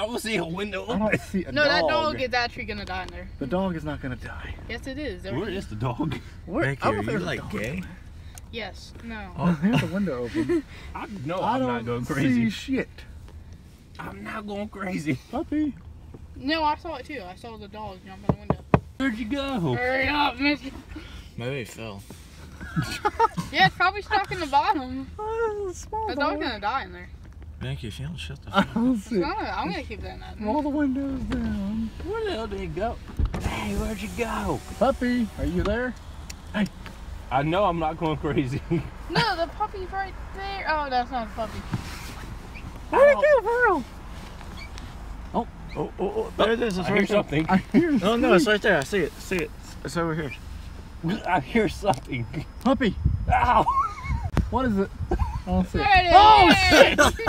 I will see a window. I don't see a dog. No, that dog is actually gonna die in there. The dog is not gonna die. Yes, it is. Where is the dog? Where? Becky, are you like gay? Yes. No. Oh, there's the window open. I'm I not don't going crazy. see shit. I'm not going crazy. Puppy. No, I saw it too. I saw the dog jump in the window. Where'd you go? Hurry up, Mister. Maybe he fell. Yeah, it's probably stuck in the bottom. Oh, small The dog. dog's gonna die in there. Becky, if you don't shut the I fuck don't It's see. I'm gonna keep that in that. Roll the windows down. Where the hell did he go? Hey, where'd you go? Puppy, are you there? I know I'm not going crazy. No, the puppy's right there. Oh, that's not a puppy. Where'd it go, Pearl? Oh, there it is. It's I hear right there. something. I hear Oh, no, it's right there. I see it. See it. It's over here. I hear something. Puppy, Ow! what is it? I don't see it. There it is. Oh, shit!